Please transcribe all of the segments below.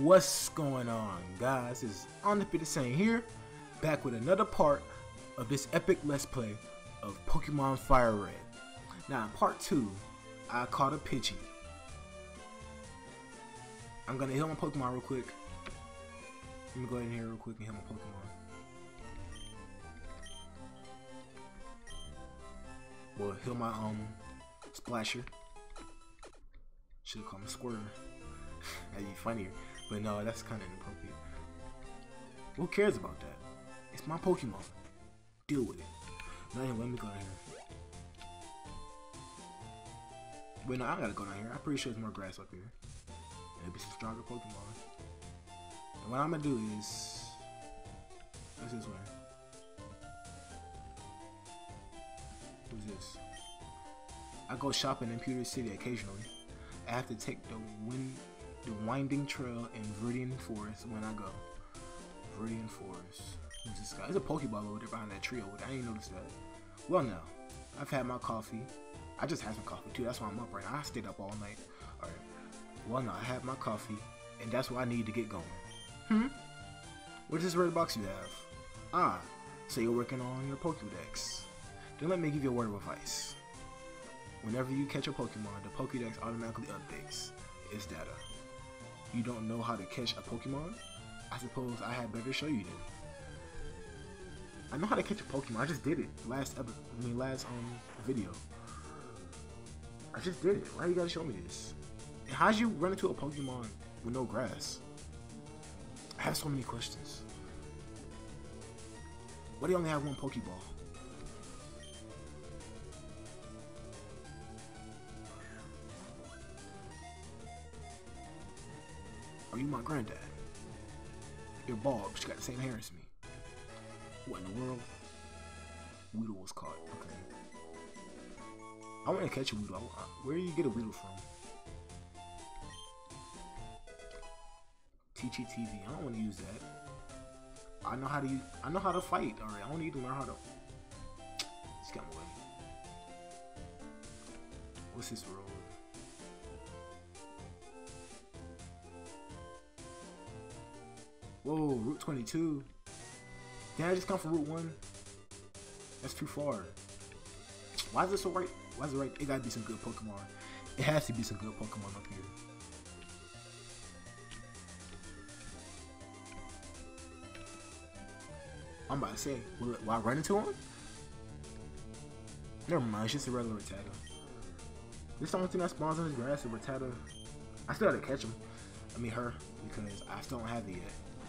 What's going on, guys? It's Undefeated here, back with another part of this epic Let's Play of Pokemon Fire Red. Now, in part 2, I caught a Pidgey. I'm gonna heal my Pokemon real quick. Let me go ahead in here real quick and heal my Pokemon. Well, heal my Splasher. Should've called him Squirter. That'd be funnier. But no, that's kind of inappropriate. Who cares about that? It's my Pokemon. Deal with it. No, anyway, let me go down here. Wait, no, I gotta go down here. I'm pretty sure there's more grass up here. Maybe some stronger Pokemon. And what I'm gonna do is... what's this way? Who's this? I go shopping in Pewter City occasionally. I have to take the winding trail in Viridian Forest when I go. Viridian Forest. Who's this guy? There's a Pokeball over there behind that tree over there. I didn't notice that. Well, now, I've had my coffee. I just had some coffee too. That's why I'm up right now. I stayed up all night. Alright. Well, now, I had my coffee, and that's what I need to get going. What's this red box you have? Ah, so you're working on your Pokédex. Then let me give you a word of advice. Whenever you catch a Pokemon, the Pokédex automatically updates its data. You don't know how to catch a Pokemon? I suppose I had better show you then. I know how to catch a Pokemon. I just did it last video. I just did it. Why you gotta show me this? And how'd you run into a Pokemon with no grass? I have so many questions. Why do you only have one Pokeball? Are you my granddad? You're bald, but you got the same hair as me. What in the world? Weedle was caught. Okay. I want to catch a Weedle. Where do you get a Weedle from? Teachy TV. I don't want to use that. I know how to fight. Alright, I don't need to learn how to. Just got away. What's this road? Whoa, Route 22. Did I just come from Route 1? That's too far. Why is it so right? Why is it right? It gotta be some good Pokemon. It has to be some good Pokemon up here. I'm about to say, will I run into him? Never mind, it's just a regular Rattata. This is the only thing that spawns in this grass is Rattata. I still gotta catch him. I mean her, because I still don't have it yet.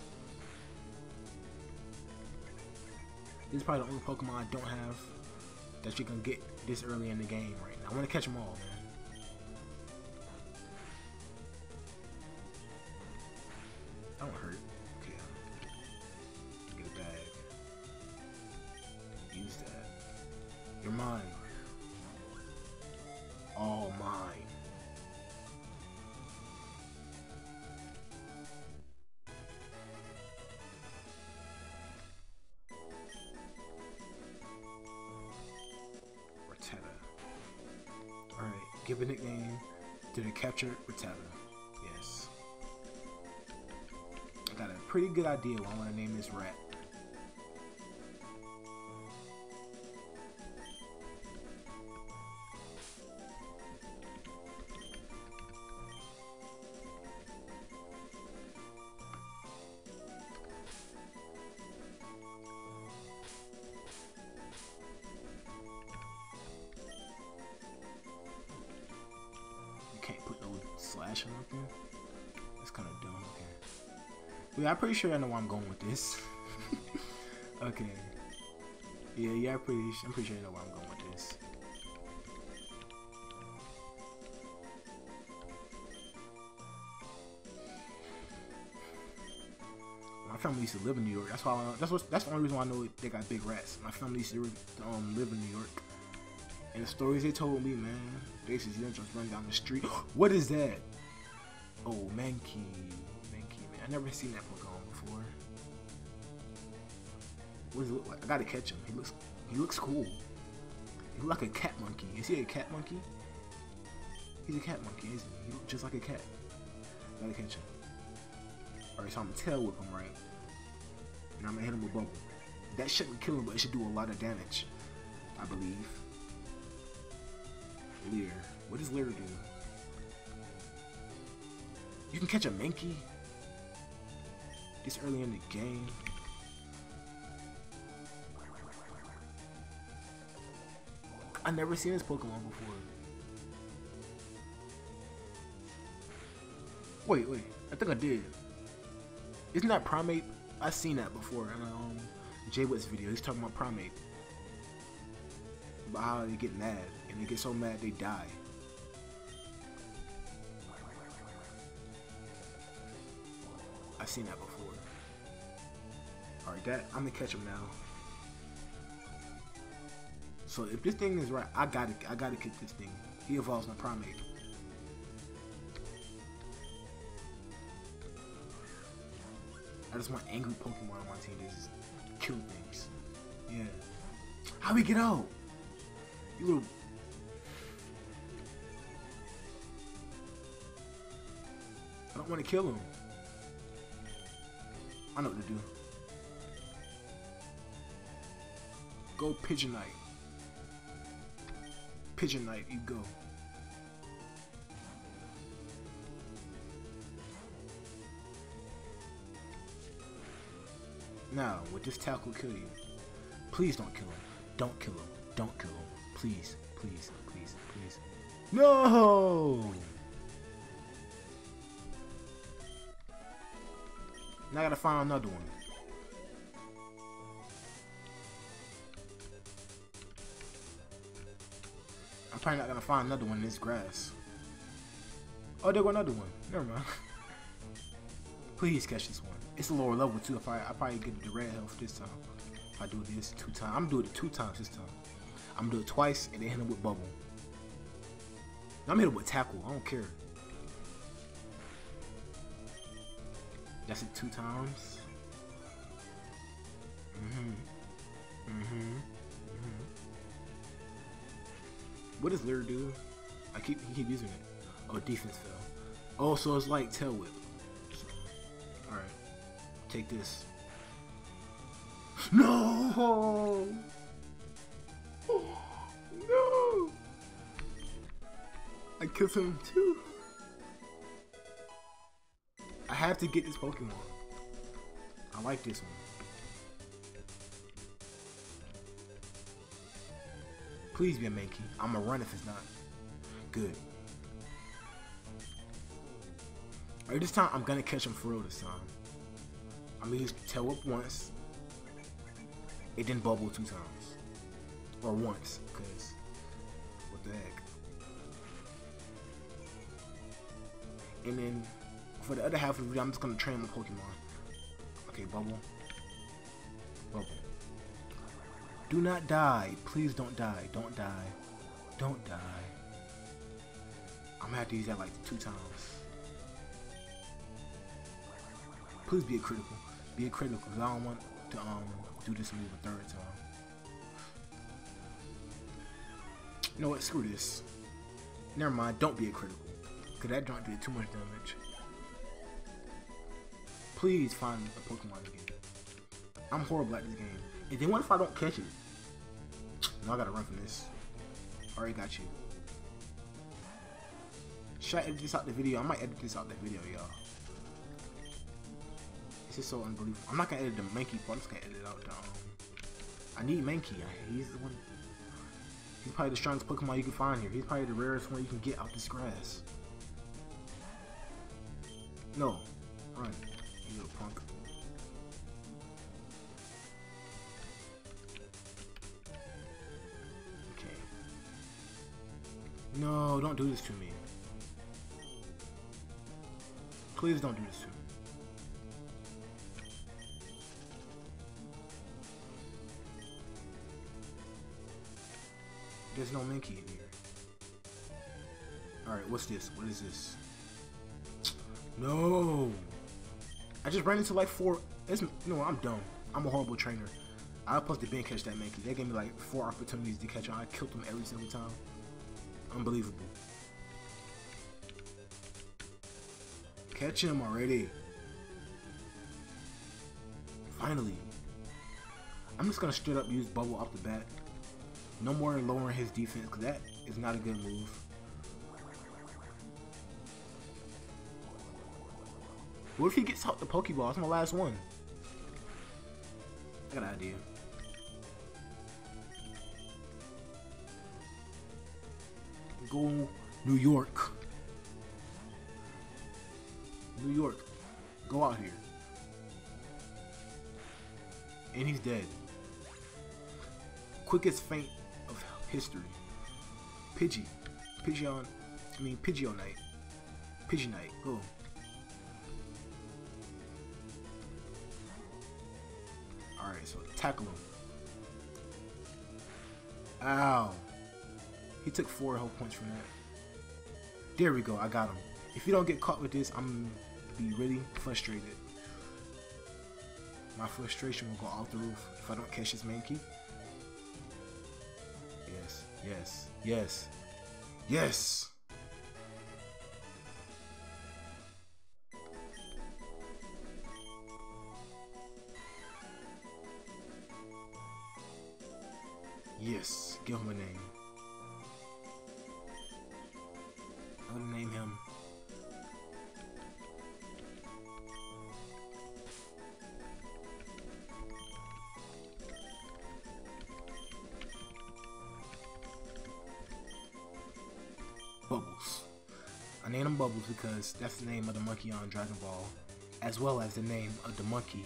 This is probably the only Pokemon I don't have that you can get this early in the game right now. I want to catch them all, man. I don't hurt. Okay. Get a bag. Use that. You're mine. All mine. Alright, give a nickname to the captured Rattata. Yes. I got a pretty good idea what I want to name this rat. Can't put no slash or nothing. It's kind of dumb. Okay. Yeah, I'm pretty sure I know where I'm going with this. Okay. Yeah, I'm pretty sure I know where I'm going with this. My family used to live in New York. That's why. That's the only reason why I know they got big rats. My family used to live in New York. And the stories they told me, man, they used to just run down the street. What is that? Oh, Mankey. Mankey, man. I never seen that Pokemon before. What does it look like? I gotta catch him. He looks cool. He looks like a cat monkey. Is he a cat monkey? He's a cat monkey, isn't he? He looks just like a cat. Gotta catch him. Alright, so I'm gonna tail whip him, right? And I'm gonna hit him with bubble. That shouldn't kill him, but it should do a lot of damage, I believe. Leer. What does Leer do? You can catch a Mankey this early in the game. I never seen this Pokemon before. Wait, I think I did. Isn't that Primate? I've seen that before in Jay Witt's video. He's talking about Primate. About how they get mad. And they get so mad they die. I've seen that before. Alright, I'm gonna catch him now. So if this thing is right, I gotta kick this thing. He evolves my Primate. I just want angry Pokemon on my team that just kill things. Yeah. How we get out? You little... I don't want to kill him. I know what to do. Go Pigeonite. Pigeonite, you go. Now, would this tackle kill you? Please don't kill him. Don't kill him. Don't kill him. Please, please, please, please. No! Now I gotta find another one. I'm probably not gonna find another one in this grass. Oh, there go another one. Never mind. Please catch this one. It's a lower level too. I probably get the red health this time. If I do this 2 times. I'm gonna do it 2 times this time. I'm gonna do it twice and then hit him with bubble. I'm gonna hit him with tackle. I don't care. That's it 2 times. What does Leer do? He keep using it. Oh, defense fell. Oh, so it's like tail whip. So, all right, take this. No! No! I killed him too. I have to get this Pokemon. I like this one. Please be a Mankey. I'm gonna run if it's not. Good. Alright, this time I'm gonna catch him for real this time. I'm gonna use tail whip once. It didn't bubble 2 times. Or once, because what the heck. And then for the other half of the video, I'm just gonna train my Pokemon. Okay, bubble. Bubble. Do not die. Please don't die. Don't die. Don't die. I'm gonna have to use that like 2 times. Please be a critical. Be a critical, because I don't want to do this move a 3rd time. You know what? Screw this. Never mind. Don't be a critical, because that don't do too much damage. Please find a Pokemon again. I'm horrible at this game. And then what if I don't catch it? No, I gotta run from this. Already got you. Should I edit this out the video? I might edit this out the video, y'all. This is so unbelievable. I'm not gonna edit the Mankey part. I'm just gonna edit out the I need Mankey. He's the one. He's probably the strongest Pokemon you can find here. He's probably the rarest one you can get out this grass. No. Run. You little punk. Okay. No, don't do this to me. Please don't do this to me. There's no Mankey in here. Alright, what's this? What is this? No! I just ran into like 4. No, I'm dumb. I'm a horrible trainer. I was supposed to bin catch that Mankey. They gave me like 4 opportunities to catch him. I killed him every single time. Unbelievable. Catch him already. Finally. I'm just gonna straight up use Bubble off the bat. No more lowering his defense, because that is not a good move. What if he gets out the Pokeball? That's my last one. I got an idea. Go New York. New York. Go out here. And he's dead. Quickest feint of history. Pidgeonite. Pidgeonite. Go. Alright, so tackle him. Ow. He took 4 health points from that. There we go, I got him. If you don't get caught with this, I'm gonna be really frustrated. My frustration will go off the roof if I don't catch his Mankey. Yes, yes, yes, yes! Yes, give him a name. I'm gonna name him Bubbles. I named him Bubbles because that's the name of the monkey on Dragon Ball, as well as the name of the monkey.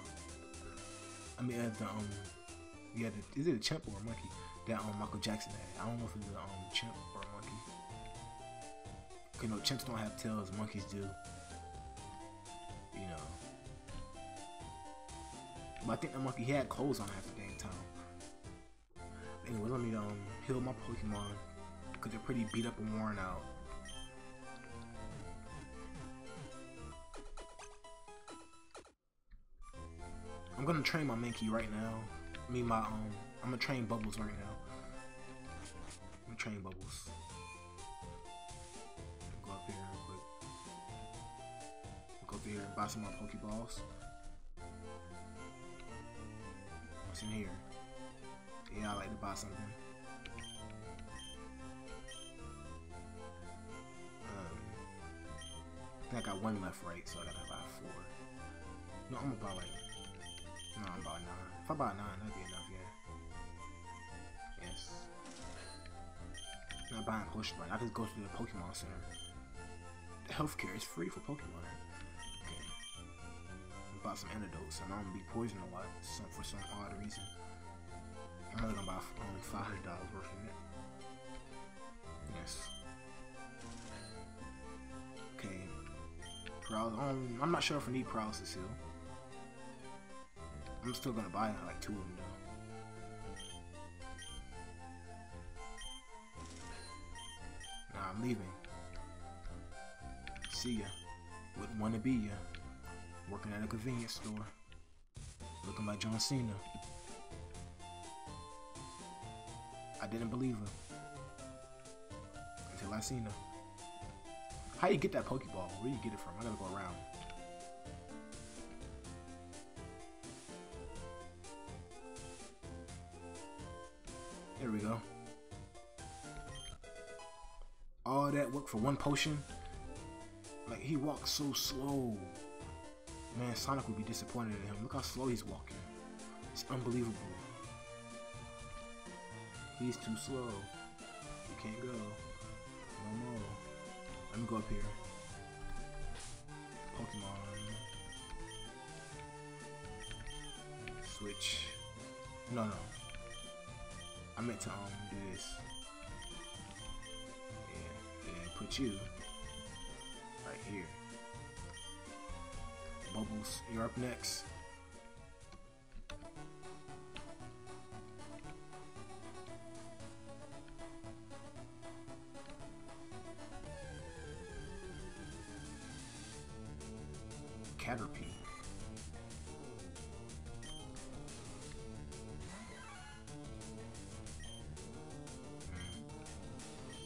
Yeah, is it a chimp or a monkey that Michael Jackson had? I don't know if it's a chimp or a monkey. Okay, no, chimps don't have tails, monkeys do. You know. But I think the monkey had clothes on half the dang time. Anyway, let me heal my Pokemon because they're pretty beat up and worn out. I'm gonna train my Mankey right now. I'm gonna train Bubbles right now. I'm gonna train Bubbles. Go up here real quick. Go up here and buy some more Pokeballs. What's in here? Yeah, I like to buy something. I think I got 1 left, right? So I gotta buy 4. No, I'm gonna buy like. No, I'm about 9. If I buy 9, that'd be enough, yeah. Yes. I'm not buying potion, right? I just go to the Pokemon Center. The healthcare is free for Pokemon. Okay. I bought some antidotes, and I'm gonna be poisoned a lot for some odd reason. I'm only gonna buy $500 worth of it. Yes. Okay. I'm not sure if I need paralysis heal. I'm still gonna buy like 2 of them though. Nah, I'm leaving. See ya. Wouldn't wanna be ya. Working at a convenience store. Looking like John Cena. I didn't believe her. Until I seen her. How you get that Pokeball? Where do you get it from? I gotta go around. There we go. All that work for 1 potion? Like, he walks so slow. Man, Sonic would be disappointed in him. Look how slow he's walking. It's unbelievable. He's too slow. You can't go. No more. Let me go up here. Pokemon. Switch. No. I meant to do this. Yeah, and put you right here. Bubbles, you're up next. Caterpie.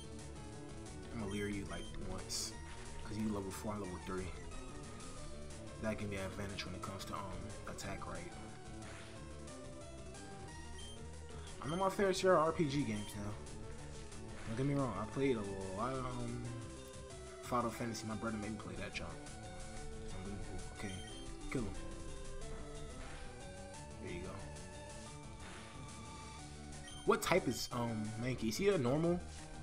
I'm gonna leer you like once, cause you level 4, I'm level 3. That give me an advantage when it comes to attack rate. I'm on my fair share of RPG games now. Don't get me wrong, I played a lot of Final Fantasy. My brother made me play that jump. Unbelievable. Okay, kill him. There you go. What type is Mankey? Is he a normal?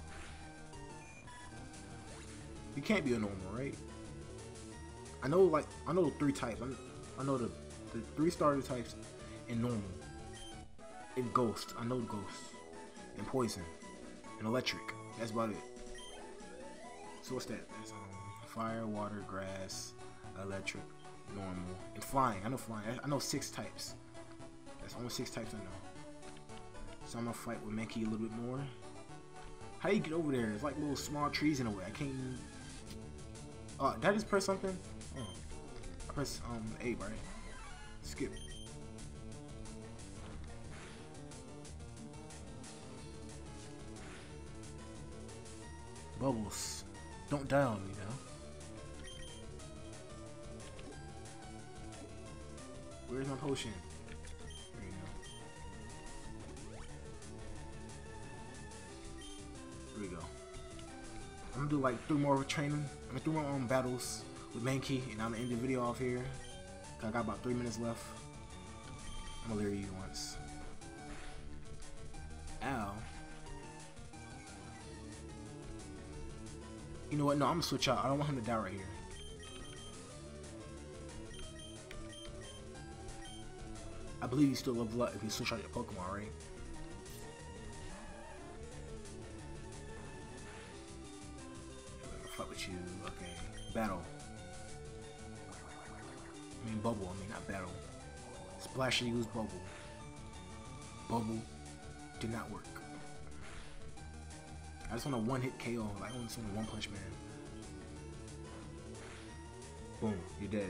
You can't be a normal, right? I know 3 types. I know the 3 starter types in normal. In Ghost, I know Ghost. And Poison. And Electric. That's about it. So what's that? That's fire, water, grass, electric, normal, and flying. I know flying. I know 6 types. That's only 6 types I know. So I'm gonna fight with Mankey a little bit more. How do you get over there? It's like little small trees in a way. I can't even... did I just press something? Oh. I press A, right? Skip. Bubbles. Don't die on me now. Where's my potion? There you go. Here we go. I'm gonna do like 3 more training. I'm gonna 3 more battles with Mankey, and I'm gonna end the video off here. I got about 3 minutes left. I'm gonna lure you once. Ow. You know what? No, I'm gonna switch out. I don't want him to die right here. I believe you still level up if you switch out your Pokemon, right? Fuck with you. Okay. Battle. I mean bubble. I mean not battle. Splashy used bubble. Bubble did not work. I just want a 1-hit KO. Like, I just want a 1-punch man. Boom. You're dead.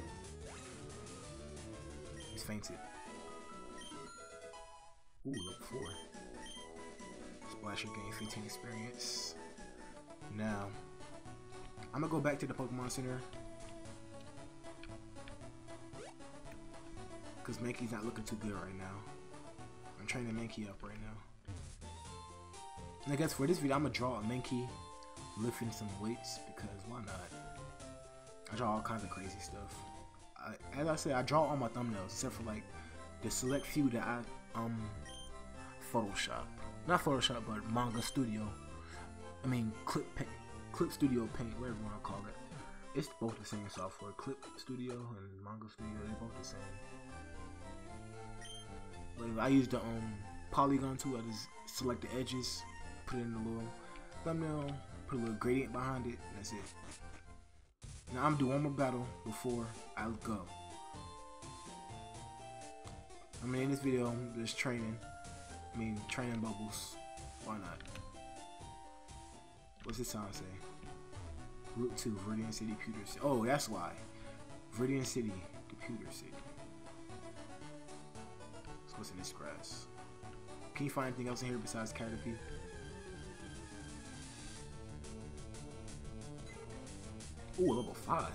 He's fainted. Ooh, level 4. Splasher gain 15 experience. Now, I'm gonna go back to the Pokemon Center. Because Mankey's not looking too good right now. I'm training Mankey up right now. And I guess for this video, I'm gonna draw a Mankey lifting some weights because why not? I draw all kinds of crazy stuff. As I said, I draw all my thumbnails except for like the select few that I Photoshop, not Photoshop, but Manga Studio. I mean Clip Studio Paint, whatever you want to call it. It's both the same software. Clip Studio and Manga Studio, they're both the same. But if I use the polygon tool, I just select the edges, put it in the little thumbnail, put a little gradient behind it, and that's it. Now I'm gonna do one more battle before I go. I mean in this video I'm just training. Training Bubbles. Why not? What's this sign say? Route 2, Viridian City, Pewter City. Oh, that's why. Viridian City to Pewter City. So what's in this grass? Can you find anything else in here besides Caterpie? Ooh, level 5.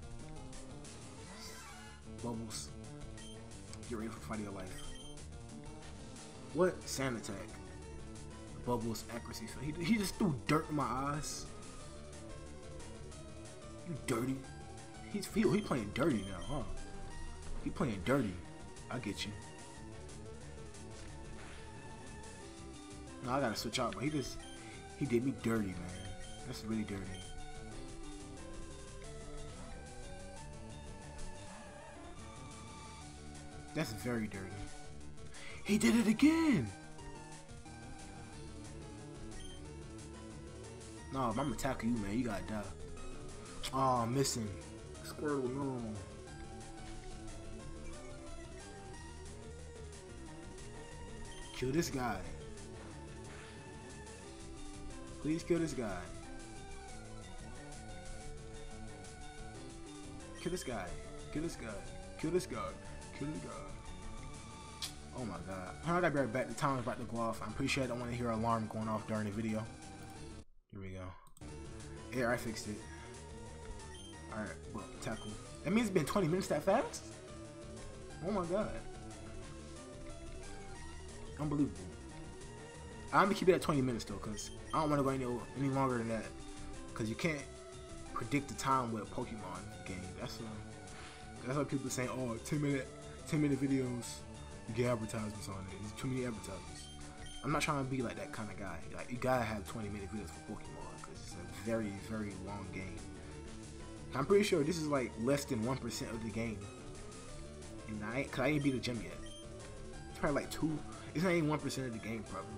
Bubbles. Get ready for the fight of your life. What? Sand attack. Bubbles accuracy. He just threw dirt in my eyes. You dirty. He playing dirty now, huh? He playing dirty. I get you. No, I gotta switch out, but he did me dirty, man. That's really dirty. That's very dirty. He did it again! No, if I'm attacking you, man, you gotta die. Oh, I'm missing. Squirtle, no. Kill this guy. Please kill this guy. Kill this guy. Kill this guy. Kill this guy. Kill this guy. Oh my god. I gotta be right back. The timer's about to go off. I'm pretty sure I don't want to hear an alarm going off during the video. Here we go. Yeah, I fixed it. Alright, well, tackle. That means it's been 20 minutes that fast? Oh my god. Unbelievable. I'm gonna keep it at 20 minutes though, because I don't want to go any longer than that. Because you can't predict the time with a Pokemon game. That's why people saying, oh, 10 minute videos, you get advertisements on it. There's too many advertisements. I'm not trying to be like that kind of guy. Like, you gotta have 20-minute videos for Pokemon, because it's a very, very long game. I'm pretty sure this is like less than 1% of the game. And cause I ain't beat the gym yet. It's probably like it's not even 1% of the game probably.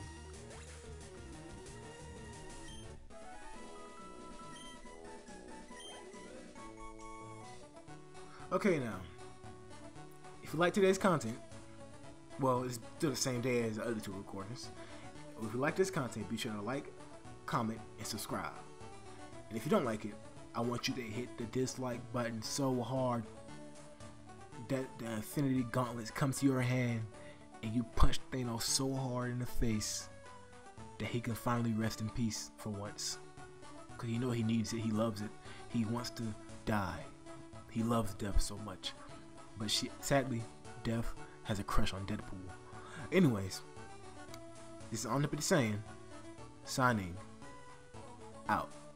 Okay, now, if you like today's content, well, it's still the same day as the other two recordings. If you like this content, be sure to like, comment, and subscribe. And if you don't like it, I want you to hit the dislike button so hard that the Infinity Gauntlets come to your hand and you punch Thanos so hard in the face that he can finally rest in peace for once. Because you know he needs it, he loves it, he wants to die. He loves death so much. But sadly, Death has a crush on Deadpool. Anyways, this is Omnipotent Saiyan, signing out.